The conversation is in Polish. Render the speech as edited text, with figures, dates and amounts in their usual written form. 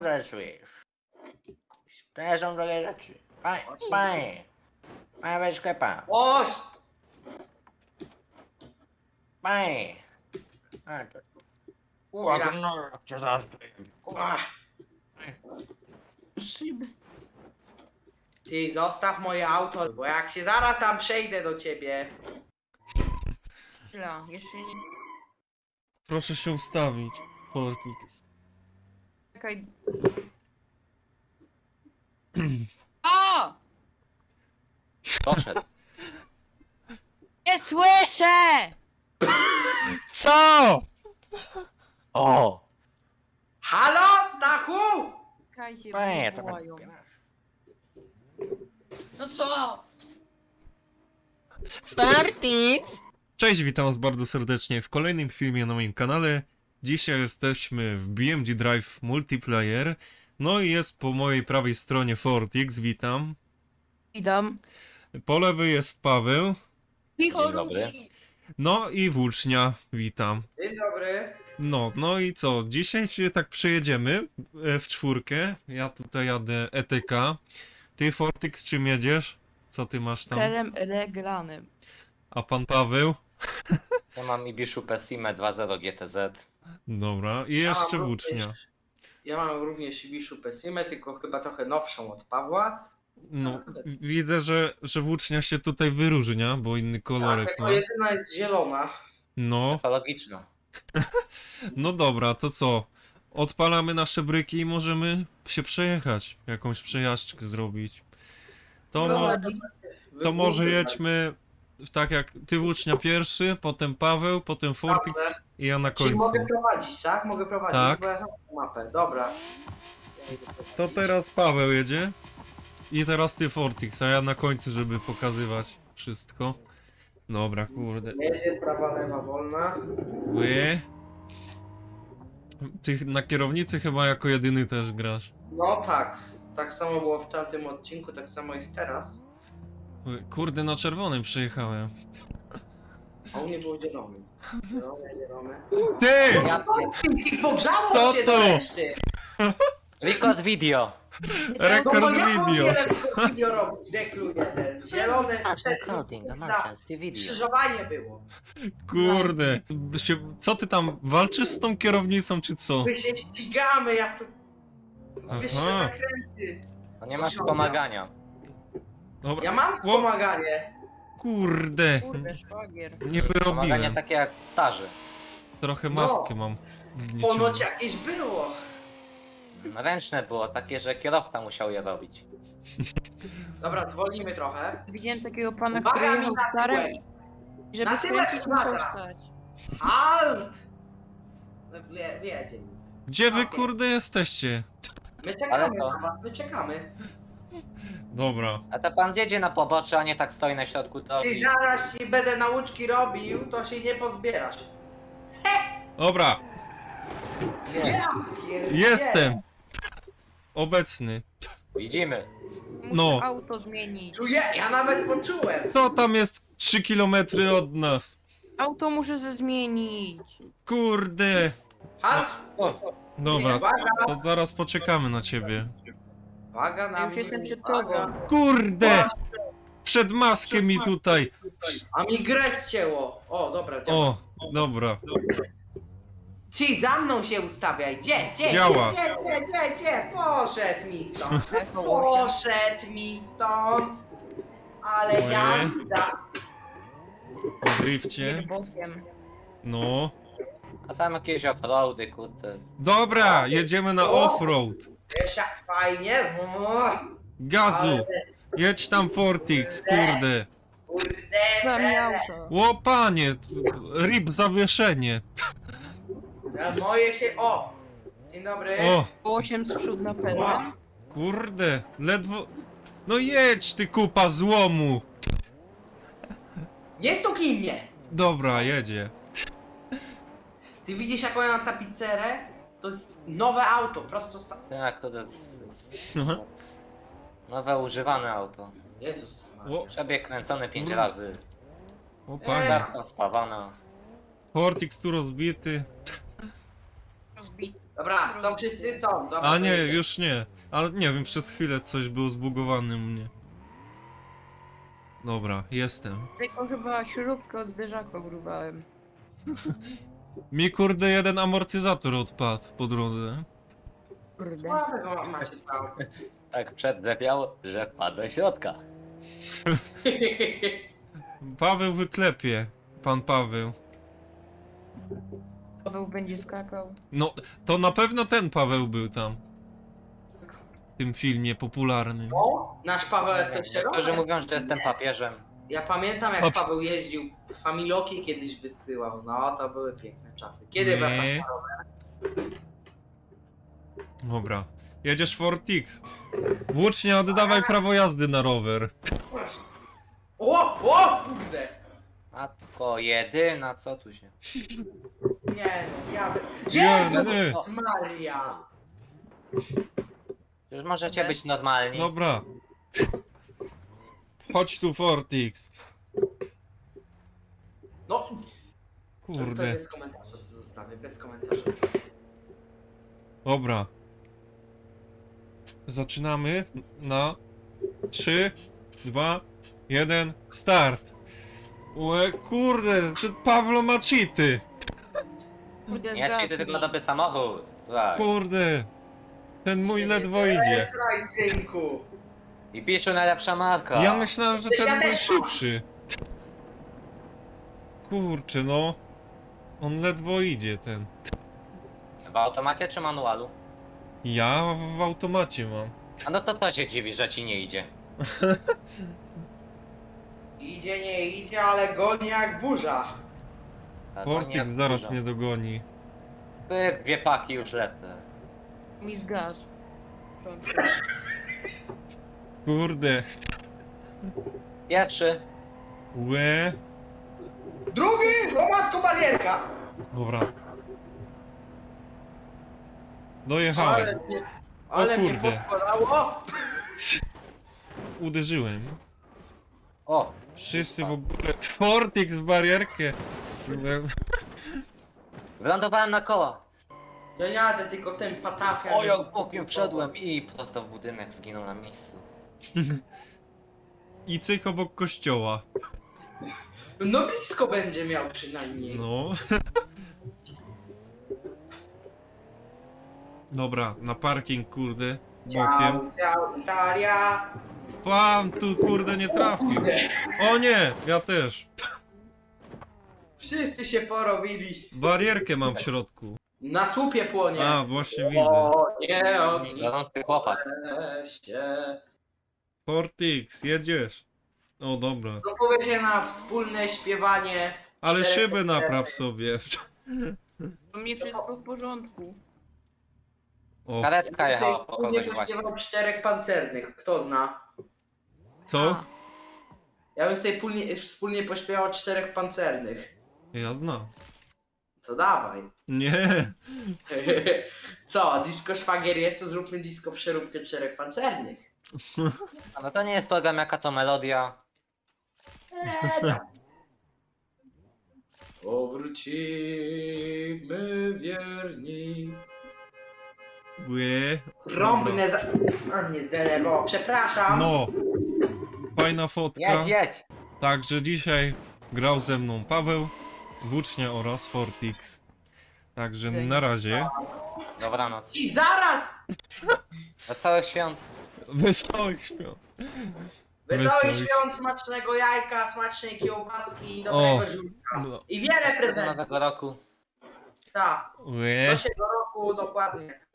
pracujesz? To są drogie rzeczy. Panie weź sklepa. Oś! Panie. A, to... Mira. no, jak cię zastoję. Ty zostaw moje auto, bo jak się zaraz tam przejdę do ciebie. Chwila, jeszcze nie... Proszę się ustawić, Fortix. Czekaj. O! Poszedł. Nie słyszę! Co? O! Halo, Stachu! Czekajcie, Panie, bo to wołają. No co? Fortix! Cześć, witam was bardzo serdecznie w kolejnym filmie na moim kanale. Dzisiaj jesteśmy w BMG Drive Multiplayer. No i jest po mojej prawej stronie Fortix, witam. Witam. Po lewej jest Paweł. Michał, Dzień dobry. No i Włócznia, witam. Dzień dobry. No i co? Dzisiaj się tak przejedziemy w czwórkę. Ja tutaj jadę ETK. Ty, Fortix, czym jedziesz? Co ty masz tam? Kelem reglanem. A pan Paweł? Ja mam Ibiszu Pessime 2.0 GTZ. Dobra. I Ja jeszcze mam Włócznia. Ja mam również Ibiszu Pessimę, tylko chyba trochę nowszą od Pawła. No, widzę, że Włócznia się tutaj wyróżnia, bo inny kolorek Tak, ma. tylko jedyna jest zielona. No, Ekologiczna. no dobra, to co? Odpalamy nasze bryki i możemy się przejechać. Jakąś przejażdżkę zrobić. To, No, to może jedźmy tak jak ty, Włócznia, pierwszy, potem Paweł, potem Fortix Dobrze. i ja na Czyli końcu. mogę prowadzić, tak? Mogę prowadzić, Tak. bo ja znam tę mapę. Dobra. To teraz Paweł jedzie. I teraz ty, Fortix, a ja na końcu, żeby pokazywać wszystko. Dobra, kurde. Jedzie, prawa, lewa, wolna. Ły. Ty na kierownicy chyba jako jedyny też grasz. No tak. Tak samo było w tamtym odcinku, tak samo jest teraz. Ły, kurde, na czerwonym przejechałem. A u mnie było zielony. Zielone. Ty! Ja... I pogrzało Co się to? do reszty. Record video. Rekord No bo ja video. mam video robić, deklu jeden. Zielone Recording, emergency video. Krzyżowanie było. Kurde. Co ty tam, walczysz z tą kierownicą, czy co? My się ścigamy, jak to wyższe Aha. zakręty. To nie ma wspomagania. Dobra. Ja mam wspomaganie. Kurde. Kurde, szwagier. Nie Wspomaganie wyrobiłem. takie jak starzy. Trochę No. maskę mam. Ponoć jakieś było. Ręczne było takie, że kierowca musiał je robić. Dobra, zwolnimy trochę. Widziałem takiego pana, Uwaga, który mi jechał na starem tyłek. i żeby Na tyłek, skręcić musiał uwaga. stać. Halt! Wiedzie. Gdzie wy, Okej. kurde, jesteście? My Ale czekamy to- na was, my czekamy. Dobra. A to pan zjedzie na pobocze, a nie tak stoi na środku Ty drogi. zaraz ci będę nauczki robił, to się nie pozbierasz. Dobra. Nie. Ja pierdzielę. Jestem. Obecny. Widzimy. Muszę No. auto zmienić. Czuję, ja nawet poczułem. To tam jest 3 km od nas. Auto muszę zmienić. Kurde. Halt! O, Dobra, Uwaga, to zaraz poczekamy na ciebie. uwaga na Ja już mnie, jestem przed uwaga. tobą. Kurde! Przed maskę mi tutaj. A mi grę ścięło. O, dobra, działa. O, dobra. Ci za mną się ustawiaj. Gdzie? Działa. Gdzie? Poszedł mi stąd. Echo, Poszedł mi stąd. Ale Ojej. jazda. Po drifcie. bokiem. No. a tam jakieś offroady, kurde. Dobra, jedziemy na offroad. Wiesz jak fajnie? Gazu. Ale Jedź tam, Fortix, kurde. kurde. Chyba mi auto. O, panie. Rip zawieszenie. A moje się... O! Dzień dobry. O, 8 z przód Wow. napędem. kurde. Ledwo... No jedź, ty kupa złomu. Nie stuknij mnie! Dobra, jedzie. Ty widzisz jaką ja mam tapicerę? To jest nowe auto, prosto z... Tak, to jest nowe używane auto. Jezus O, Maria. Przebieg kręcony 5 razy. o panie. Karta spawana. Fortix tu rozbity. Rozbity. Dobra, są wszyscy? Są. Dobra, A nie, to jedzie. już nie. Ale nie wiem, przez chwilę coś było zbugowane u mnie. Dobra, jestem. Tylko chyba śrubkę od zderzaka urwałem. Mi kurde jeden amortyzator odpadł po drodze. Kurde. Słabego macie tam. Tak przedzepiał, że wpadł do środka. Paweł wyklepie. Pan Paweł. Paweł będzie skakał. No, to na pewno ten Paweł był tam. W tym filmie popularnym. O, nasz Paweł też się Niektórzy robi. mówią, że jestem papieżem. Ja pamiętam jak Patrz. Paweł jeździł, Familoki kiedyś wysyłał, no to były piękne czasy. Kiedy wracasz Nie. na rower? Dobra. Jedziesz Ford X. Włócznie, oddawaj prawo jazdy na rower. O, kurde! Matko jedyna, co tu się... Nie no, ja... Jezu! Jezus Maria! Już możecie być normalni. Dobra. Chodź tu Ford X. No, Kurde. bez komentarza to zostawię, bez komentarza. Dobra. Zaczynamy na 3, 2, 1, start. Łe, kurde, ten Pawlo ma cheaty. Kurde, Nie ci tylko dobry samochód. Tak. Kurde. Ten mój ledwo idzie. Zraj, synku! I Piszu najlepsza marka. Ja myślałem, że Ja ten był też mam. szybszy. Kurczę, no. On ledwo idzie, ten. W automacie czy manualu? Ja w automacie mam. A no to się dziwi, że ci nie idzie. Idzie, nie idzie, ale goni jak burza. A to Ford nie X jest zaraz dużo. mnie dogoni. Pyk, dwie paki już lecę. Mi zgasł. Kurde. Pierwszy. Łe. Drugi! O matko barierka! Dobra. Dojechałem. Ale mnie kurde. podpalało! Uderzyłem. O! Wszyscy w ogóle... Ford X w barierkę. Wylądowałem na koła. Ja jadę tylko ten patafia. O, jak bokiem wszedłem i prosto w budynek zginął na miejscu. I cyk obok kościoła. No blisko będzie miał przynajmniej. No. Dobra, na parking, kurde. Bokiem. Ciao, Italia! Pan tu, kurde, nie trafił. O nie, ja też. Wszyscy się porobili. Barierkę mam w środku. Na słupie płonie. A, właśnie widzę. O, nie, ogni. Gorący chłopak. się. Ford X, jedziesz. O, dobra. Proponuję się na wspólne śpiewanie. Ale czterech szybę pancernych. napraw sobie. U mnie wszystko w porządku. O, Karetka jechała po Wspólnie kogoś właśnie. pośpiewał czterech pancernych. Kto zna? co? Ja bym sobie wspólnie pośpiewał czterech pancernych. Ja znam. To dawaj. Nie. Co, disco szwagier jest, to zróbmy disco przeróbkę czterech pancernych. A no to nie jest program, jaka to melodia. Powrócimy wierni. Łe. Rąbne za... A nie zdenerwował, przepraszam. No. Fajna fotka. Jedź, jedź! Także dzisiaj grał ze mną Paweł, Włócznia oraz Ford X. Także na razie. Dobranoc. I zaraz! Wesołych świąt. Wesołych świąt. Wesołych Wesołych. świąt, smacznego jajka, smacznej kiełbaski i dobrego O. żółtka. No. I wiele Do prezentów. nowego roku. Tak, Łe. do tego roku dokładnie.